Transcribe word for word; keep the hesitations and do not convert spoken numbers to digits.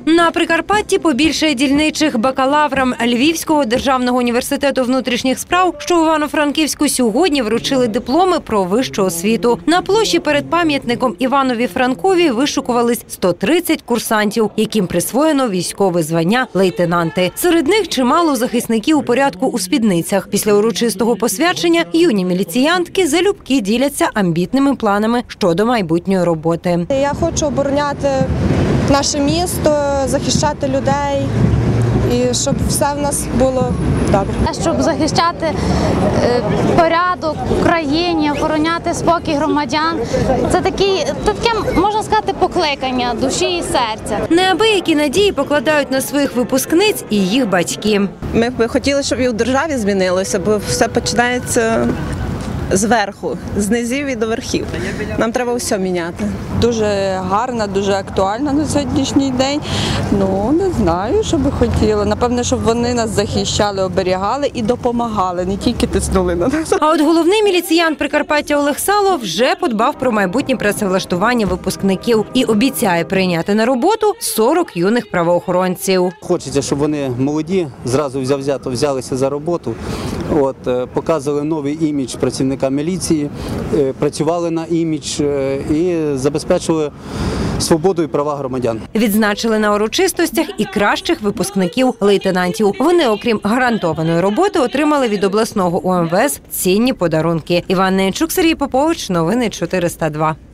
На Прикарпатті побільшає дільничих. Бакалаврам Львівського державного університету внутрішніх справ, що у Івано-Франківську, сьогодні вручили дипломи про вищу освіту. На площі перед пам'ятником Іванові Франкові вишукувались сто тридцять курсантів, яким присвоєно військове звання лейтенанти. Серед них чимало захисників у порядку у спідницях. Після урочистого посвячення юні міліціянтки залюбки діляться амбітними планами щодо майбутньої роботи. Я хочу обороняти наше місто, захищати людей і щоб все в нас було добре. Щоб захищати порядок в країні, охороняти спокій громадян. Це такі, таке, можна сказати, покликання душі і серця. Неабиякі надії покладають на своїх випускниць і їх батьки. Ми б хотіли, щоб і в державі змінилося, бо все починається зверху, з низів і до верхів. Нам треба все міняти. Дуже гарна, дуже актуальна на сьогоднішній день. Ну, не знаю, що би хотіла. Напевне, щоб вони нас захищали, оберігали і допомагали, не тільки тиснули на нас. А от головний міліціянт Прикарпаття Олег Сало вже подбав про майбутнє працевлаштування випускників і обіцяє прийняти на роботу сорок юних правоохоронців. Хочеться, щоб вони молоді, зразу взято взялися за роботу, от, показували новий імідж працівника міліції, працювали на імідж і забезпечували свободу і права громадян. Відзначили на урочистостях і кращих випускників лейтенантів. Вони, окрім гарантованої роботи, отримали від обласного У Ем Ве Ес цінні подарунки. Іван Ненчук, Сергій Попович, новини чотириста два.